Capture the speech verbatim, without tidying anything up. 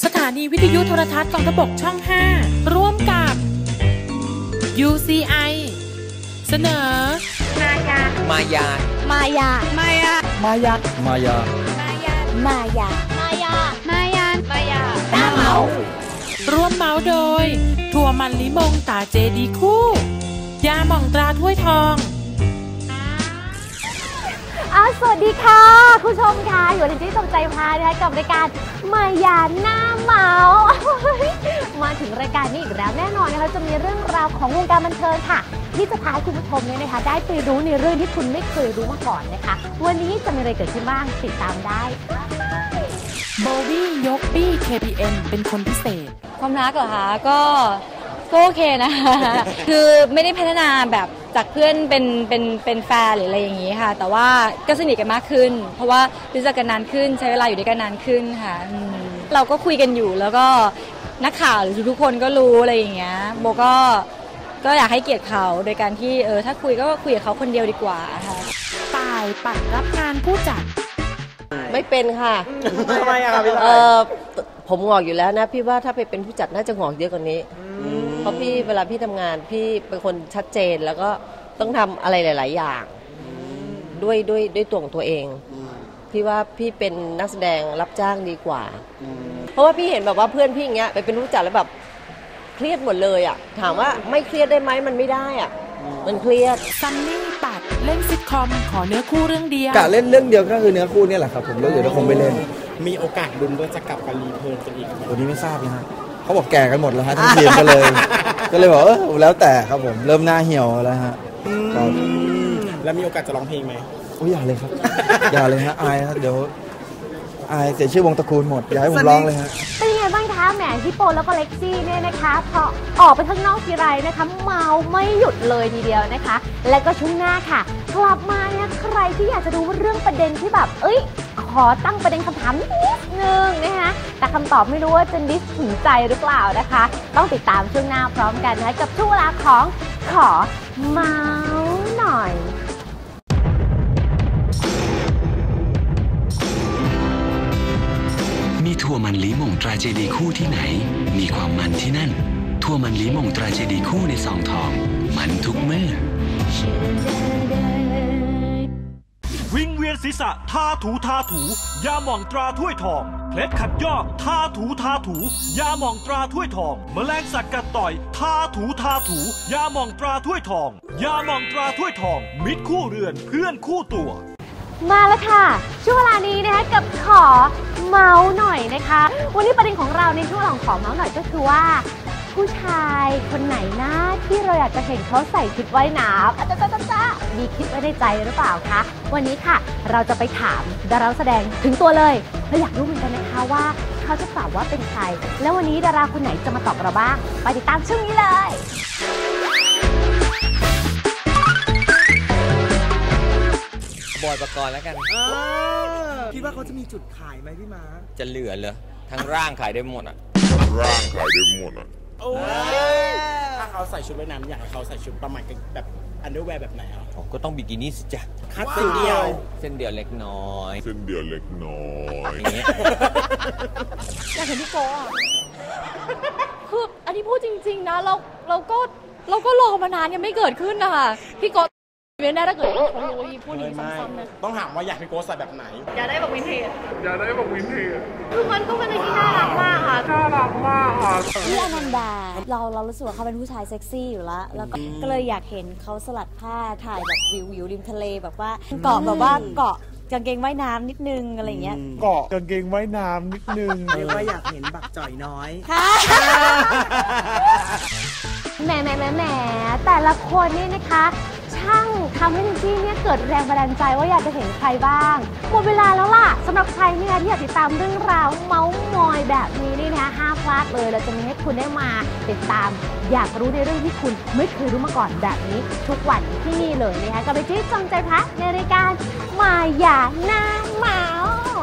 สถานีวิทยุโทรทัศน์กองทพบกช่องห้าร่วมกับ ยู ซี ไอ เสนอ มายามายามายามายามายามายามายามายามายามายาตาเมาร่วมเมาโดยถั่วมันลิมงตาเจดีคู่ยาหม่องตราถ้วยทองอาสวัสดีค่ะคุณผู้ชมค่ะอยู่ในที่สนใจพานะคะกับรายการมายาหน้าเมามาถึงรายการนี้อีกแล้วแน่นอนนะคะจะมีเรื่องราวของวงการบันเทิงค่ะที่จะพาคุณผู้ชมเนี่ยนะคะได้ไปรู้ในเรื่องที่คุณไม่เคยรู้มาก่อนนะคะวันนี้จะมีอะไรเกิดขึ้นบ้างติดตามได้โบวี่ยกบี้ เค พี เอ็น เป็นคนพิเศษความรักเหรอคะก็ก็โอเคนะ คือไม่ได้พัฒนาแบบจากเพื่อนเป็นเป็นเป็นแฟนหรืออะไรอย่างนี้ค่ะแต่ว่าก็สนิทกันมากขึ้นเพราะว่ารู้จักกันนานขึ้นใช้เวลาอยู่ด้วยกันนานขึ้นค่ะเราก็คุยกันอยู่แล้วก็นักข่าวหรือทุกคนก็รู้อะไรอย่างเงี้ยโบก็ก็อยากให้เกียรติเขาโดยการที่เออถ้าคุยก็คุยกับเขาคนเดียวดีกว่าค่ะป่ายปัดรับงานผู้จัดไม่เป็นค่ะทำไมอะครับพี่เออผมงอกอยู่แล้วนะพี่ว่าถ้าไปเป็นผู้จัดน่าจะงอกเยอะกว่านี้เพราะพี่เวลาพี่ทำงานพี่เป็นคนชัดเจนแล้วก็ต้องทำอะไรหลายๆอย่างด้วยด้วยด้วยตัวของตัวเองพี่ว่าพี่เป็นนักแสดงรับจ้างดีกว่าเพราะว่าพี่เห็นแบบว่าเพื่อนพี่อย่างเงี้ยไปเป็นผู้จัดแล้วแบบเครียดหมดเลยอ่ะถามว่าไม่เครียดได้ไหมมันไม่ได้อ่ะมันเครียดซันนี่ปัดเล่นซิทคอมขอเนื้อคู่เรื่องเดียวกะเล่นเรื่องเดียวก็คือเนื้อคู่นี่แหละครับผมเรื่องอื่นก็คงไม่เล่นมีโอกาสลุ้นว่าจะกลับกันรีเทิร์นกันอีกวันนี้ไม่ทราบนะฮะเขาบอกแก่กันหมดแล้วฮะทั้งทีมก็เลยก็เลยบอกเออแล้วแต่ครับผมเริ่มหน้าเหี่ยวแล้วฮะแล้วมีโอกาสจะร้องเพลงไหมโอ้ยอย่าเลยครับอย่าเลยฮะอายฮะเดี๋ยวอายเสียชื่อวงตระกูลหมดอย่าให้ผมร้องเลยฮะเป็นยังไงบ้างคะแหมพี่โปแล้วก็เล็กซี่เนี่ยนะคะพอออกไปข้างนอกทีไรนะคะเมาไม่หยุดเลยทีเดียวนะคะและก็ช่วงหน้าค่ะกลับมาเนี่ยใครที่อยากจะดูเรื่องประเด็นที่แบบเอ้ยขอตั้งประเด็นคำถามนิดนึงนะคะแต่คำตอบไม่รู้ว่าจะดิสถึงใจหรือเปล่านะคะต้องติดตามช่วงหน้าพร้อมกันนะคะกับช่วงเวลาของขอเมาหน่อยมีถั่วมันลี้หม่งตราเจดีคู่ที่ไหนมีความมันที่นั่นถั่วมันลี้หม่งตราเจดีคู่ในซองทองมันทุกเมื่อวิงเวียนศีรษะทาถูทาถูยาหม่องตราถ้วยทองเคล็ดขัดยอกทาถูทาถูยาหม่องตราถ้วยทองแมลงสัตว์กัดต่อยทาถูทาถูยาหม่องตราถ้วยทองยาหม่องตราถ้วยทองมิตรคู่เรือนเพื่อนคู่ตัวมาแล้วค่ะช่วงเวลานี้นะคะกับขอเมาหน่อยนะคะวันนี้ประเด็นของเราในช่วงของขอเมาหน่อยก็คือว่าผู้ชายคนไหนนะที่เราอยากจะเห็นเขาใส่ชุดว่ายน้ำอาจจะจ้าจ้ามีคิดไว้ในใจหรือเปล่าคะวันนี้ค่ะเราจะไปถามดาราแสดงถึงตัวเลยเราอยากรู้เหมือนกันนะคะว่าเขาจะตอบว่าเป็นใครแล้ววันนี้ดาราคนไหนจะมาตอบเราบ้างไปติดตามช่วงนี้เลยบอยประกรณ์แล้วกันคิดว่าเขาจะมีจุดขายไหมพี่ม้าจะเหลือเหรอทั้งร่างขายได้หมดอ่ะร่างขายได้หมดอ่ะถ้าเขาใส่ชุดว่ายน้ำอยากให้เขาใส่ชุดประมาณแบบอันเดอร์แวร์แบบไหนอ่ะก็ต้องบิกินี่สิจ้ะคัดเส้นเดียวเส้นเดียวเล็กน้อยเส้นเดียวเล็กน้อยอย่างเงี้ยอยากเห็นพี่โก้คืออันนี้พูดจริงๆนะเราเราก็เราก็รอมานานยังไม่เกิดขึ้นนะคะพี่โก้เว้นได้ถ้าเกิดเขารู้ว่าพูดอย่างซ้ำๆนะต้องถามว่าอยากให้โก้ใส่แบบไหนอยากได้แบบวินเทจอยากได้แบบวินเทจคือมันก็เป็นอะไรที่น่ารักมากค่ะน่ารักมากค่ะพี่อนันดาเราเรารู้สึกว่าเขาเป็นผู้ชายเซ็กซี่อยู่แล้วแล้วก็เลยอยากเห็นเขาสลัดผ้าถ่ายแบบวิววิวริมทะเลแบบว่าเกาะแบบว่าเกาะกางเกงว่ายน้ำนิดนึงอะไรเงี้ยเกาะกางเกงว่ายน้ำนิดนึงเรียกว่าอยากเห็นบักจ่อยน้อยค่ะแหมแหมแหมแหมแต่ละคนนี่นะคะช่างทำให้ทุกที่เนี่ยเกิดแรงบันดาลใจว่าอยากจะเห็นใครบ้างหมดเวลาแล้วล่ะสำหรับใครเนี่ยที่อยากติดตามเรื่องราวเมาส์มอยแบบนี้นี่นะคะห้ามพลาดเลยเราจะมีให้คุณได้มาติดตามอยากรู้ในเรื่องที่คุณไม่เคยรู้มาก่อนแบบนี้ทุกวันที่นี่เลยนะคะกับไปที่จงใจพักในรายการมายาหน้าเมาส์